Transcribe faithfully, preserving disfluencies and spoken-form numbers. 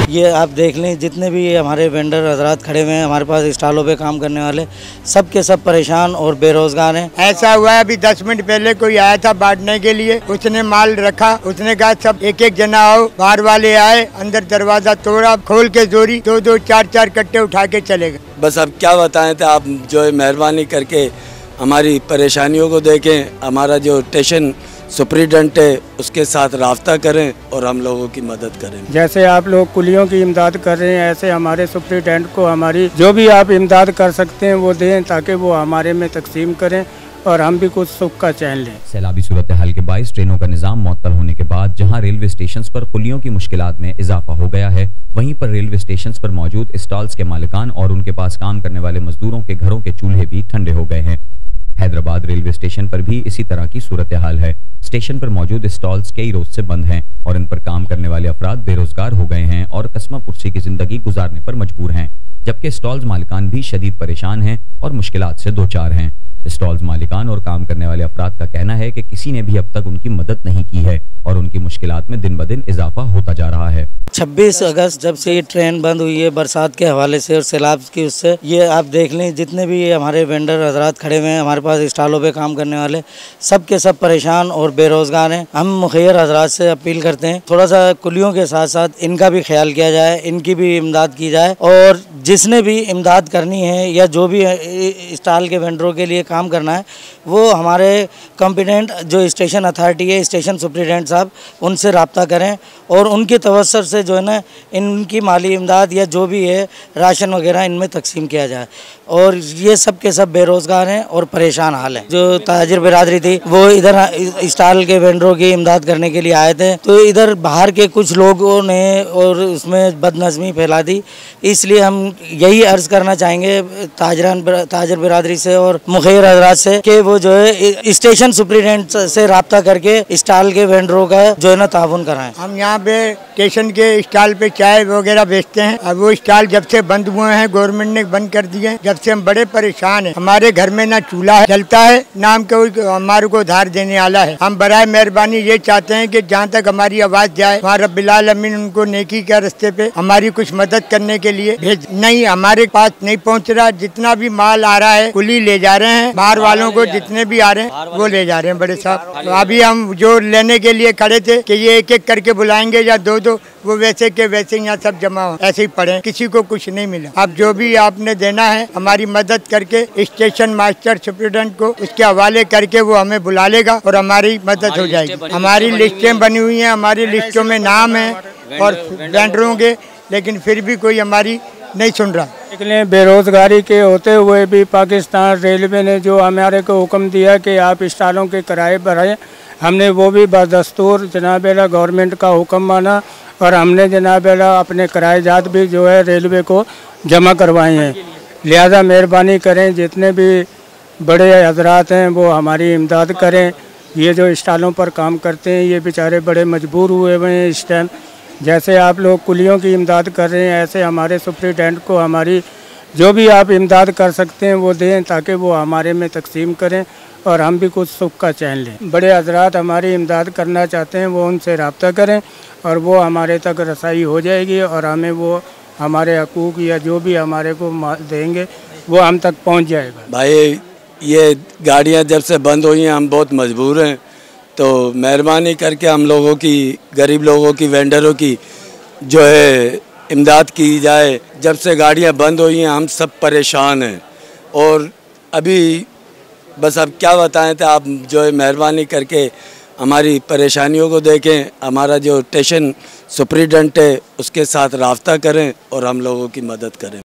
ये आप देख लें, जितने भी हमारे वेंडर हजरात खड़े हुए हैं हमारे पास स्टॉलों पे काम करने वाले, सब के सब परेशान और बेरोजगार हैं। ऐसा हुआ है, अभी दस मिनट पहले कोई आया था बांटने के लिए, उसने माल रखा, उसने कहा सब एक एक जना आओ, बाहर वाले आए, अंदर दरवाजा तोड़ा, खोल के जोरी दो दो चार चार कट्टे उठा के चले गए। बस अब क्या बताएं, तो आप जो है मेहरबानी करके हमारी परेशानियों को देखें, हमारा जो स्टेशन सुपरिटेंडेंट है उसके साथ राब्ता करें और हम लोगों की मदद करें। जैसे आप लोग कुलियों की इमदाद कर रहे हैं, ऐसे हमारे सुपरिटेंडेंट को हमारी जो भी आप इमदाद कर सकते हैं वो दें, ताकि वो हमारे में तकसीम करें और हम भी कुछ सुख का चैन लें। सैलाबी सूरत हाल के बाईस ट्रेनों का निजाम मुअत्तल होने के बाद जहां रेलवे स्टेशन पर कुलियों की मुश्किलात में इजाफा हो गया है, वहीं पर रेलवे स्टेशन पर मौजूद स्टॉल्स के मालिकान और उनके पास काम करने वाले मजदूरों के घरों के चूल्हे भी ठंडे हो गए हैं। हैदराबाद रेलवे स्टेशन पर भी इसी तरह की सूरत हाल है। स्टेशन पर मौजूद स्टॉल्स कई रोज से बंद हैं और इन पर काम करने वाले अफराद बेरोजगार हो गए हैं और कस्मा पुरसी की जिंदगी गुजारने पर मजबूर हैं, जबकि स्टॉल्स मालिकान भी शदीद परेशान हैं और मुश्किलात से दो चार हैं। स्टॉल्स मालिकान और काम करने वाले अफराद का कहना है कि किसी ने भी अब तक उनकी मदद नहीं की है और उनकी मुश्किलात में दिन ब दिन इजाफा होता जा रहा है। छब्बीस अगस्त जब से ये ट्रेन बंद हुई है बरसात के हवाले से और सैलाब की उससे, ये आप देख लें, जितने भी हमारे वेंडर हजरात खड़े हुए हैं हमारे पास स्टॉलों पे काम करने वाले, सब के सब परेशान और बेरोजगार हैं। हम मुखियर हजरात से अपील करते हैं थोड़ा सा कुलियों के साथ साथ इनका भी ख्याल किया जाए, इनकी भी इमदाद की जाए और जिसने भी इमदाद करनी है या जो भी स्टॉल के वेंडरों के लिए काम करना है वो हमारे कॉम्पिटेंट जो स्टेशन अथॉरिटी है, स्टेशन सुपरिटेंडेंट साहब, उनसे रब्ता करें और उनकी तवस्सुर से जो है ना इनकी माली इमदाद या जो भी है राशन वगैरह इनमें तकसीम किया जाए। और ये सब के सब बेरोजगार हैं और परेशान हाल हैं। जो ताजिर बिरादरी थी वो इधर स्टॉल के वेंडरों की इमदाद करने के लिए आए थे, तो इधर बाहर के कुछ लोगों ने और उसमें बदनज़मी फैला दी। इसलिए हम यही अर्ज करना चाहेंगे ताजरान ताजिर बिरादरी से और मुखिर हजरात से कि वो जो है स्टेशन सुपरिटेंडेंट से रब्ता करके स्टॉल के वेंडरों का जो है ना ताउन कराएं। हम यहाँ पे स्टेशन के स्टॉल पे चाय वगैरह बेचते हैं, अब वो स्टॉल जब से बंद हुए हैं गवर्नमेंट ने बंद कर दिए, जब से हम बड़े परेशान हैं। हमारे घर में ना चूल्हा जलता है ना हम कोई हमारे को उधार देने वाला है। हम बराए मेहरबानी ये चाहते हैं कि जहाँ तक हमारी आवाज़ जाए वहाँ रब्बिल आलमीन उनको नेकी के रास्ते पे हमारी कुछ मदद करने के लिए भेज। नहीं, हमारे पास नहीं पहुँच रहा। जितना भी माल आ रहा है कुली ले जा रहे हैं, बाहर वालों को जितने भी आ रहे हैं वो ले जा रहे हैं बड़े साहब। तो अभी हम जो लेने के लिए खड़े थे कि ये एक एक करके बुलाएंगे या दो दो, वो वैसे के वैसे यहाँ सब जमा हो, ऐसे ही पड़े, किसी को कुछ नहीं मिला। अब जो भी आपने देना है हमारी मदद करके स्टेशन मास्टर सुपरिटेंडेंट को उसके हवाले करके वो हमें बुला लेगा और हमारी मदद हो जाएगी। हमारी लिस्टें बनी हुई हैं, हमारी लिस्टों में नाम है और वेंडरों के, लेकिन फिर भी कोई हमारी नहीं सुन रहा। इसलिए बेरोजगारी के होते हुए भी पाकिस्तान रेलवे ने जो हमारे को हुक्म दिया कि आप स्टॉलों के किराए बढ़ाएं, हमने वो भी बदस्तूर जनाब अला गवर्नमेंट का हुक्म माना और हमने जनाब अला अपने किराएजात भी जो है रेलवे को जमा करवाए हैं। लिहाजा मेहरबानी करें, जितने भी बड़े हजरात हैं वो हमारी इमदाद करें। ये जो स्टॉलों पर काम करते हैं ये बेचारे बड़े मजबूर हुए हुए हैं इस टाइम। जैसे आप लोग कुलियों की इमदाद कर रहे हैं, ऐसे हमारे सुपरिटेंडेंट को हमारी जो भी आप इमदाद कर सकते हैं वो दें, ताकि वो हमारे में तकसीम करें और हम भी कुछ सुख का चैन लें। बड़े हजरात हमारी इमदाद करना चाहते हैं वो उनसे रब्ता करें और वो हमारे तक रसाई हो जाएगी और हमें वो हमारे हकूक़ या जो भी हमारे को देंगे वो हम तक पहुंच जाएगा। भाई ये गाड़ियां जब से बंद हुई हैं हम बहुत मजबूर हैं, तो मेहरबानी करके हम लोगों की, गरीब लोगों की, वेंडरों की जो है इमदाद की जाए। जब से गाड़ियां बंद हुई हैं हम सब परेशान हैं और अभी बस अब क्या बताएं, तो आप जो है मेहरबानी करके हमारी परेशानियों को देखें, हमारा जो स्टेशन सुपरिटेंडेंट है उसके साथ राब्ता करें और हम लोगों की मदद करें।